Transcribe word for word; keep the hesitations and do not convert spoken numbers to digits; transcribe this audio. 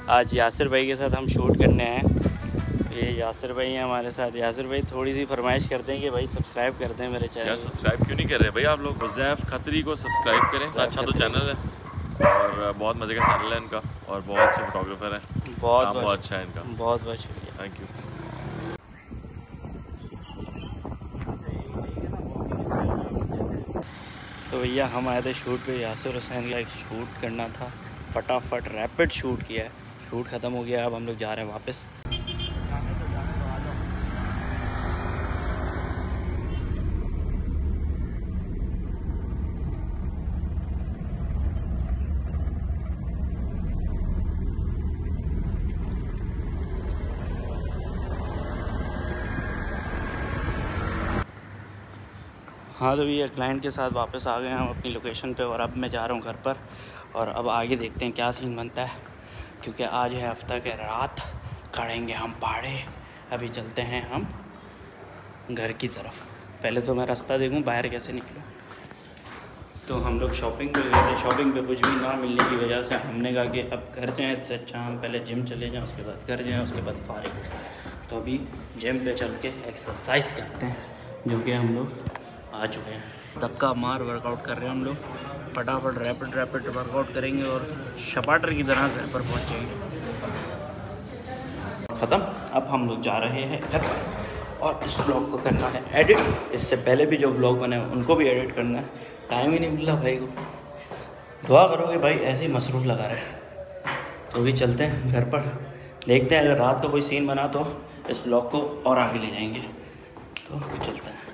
आज यासिर भाई के साथ हम शूट करने आए हैं। ये यासिर भाई हैं हमारे साथ। यासिर भाई थोड़ी सी फरमाइश करते हैं कि भाई सब्सक्राइब कर दें मेरे चैनल। यार सब्सक्राइब क्यों नहीं कर रहे भाई आप लोग? हुज़ैफ खत्री को सब्सक्राइब करें। अच्छा तो चैनल है और बहुत मज़े का चैनल है इनका और बहुत अच्छे फोटोग्राफर हैं। बहुत काम बहुत अच्छा है इनका। बहुत बहुत शुक्रिया, थैंक यू। तो भैया हम आए थे शूट पे। यासिर हुसैन का एक शूट करना था, फटाफट रैपिड शूट किया है। शूट ख़त्म हो गया, अब हम लोग जा रहे हैं वापस। हाँ तो भैया क्लाइंट के साथ वापस आ गए हैं हम अपनी लोकेशन पे और अब मैं जा रहा हूँ घर पर। और अब आगे देखते हैं क्या सीन बनता है, क्योंकि आज है हफ्ता के रात, करेंगे हम पहाड़े। अभी चलते हैं हम घर की तरफ। पहले तो मैं रास्ता देखूँ बाहर कैसे निकलूँ। तो हम लोग शॉपिंग पे गए थे, शॉपिंग पे कुछ भी ना मिलने की वजह से हमने कहा कि अब घर जाएँ, इससे अच्छा हम पहले जिम चले जाएँ, उसके बाद घर जाएँ, उसके बाद फारिग। तो अभी जिम पे चल के एक्सरसाइज करते हैं, जो कि हम लोग आ चुके हैं। धक्का मार वर्कआउट कर रहे हैं हम लोग। फटाफट रैपिड रैपिड वर्कआउट करेंगे और शपाटर की तरह घर पर पहुंचेंगे। ख़त्म। अब हम लोग जा रहे हैं घर पर और इस ब्लॉग को करना है एडिट। इससे पहले भी जो ब्लॉग बने उनको भी एडिट करना है। टाइम ही नहीं मिल रहा भाई को। दुआ करोगे भाई, ऐसे ही मसरूफ़ लगा रहे। तो अभी चलते हैं घर पर, देखते हैं अगर रात का कोई सीन बना तो इस ब्लॉग को और आगे ले जाएंगे। तो चलते हैं।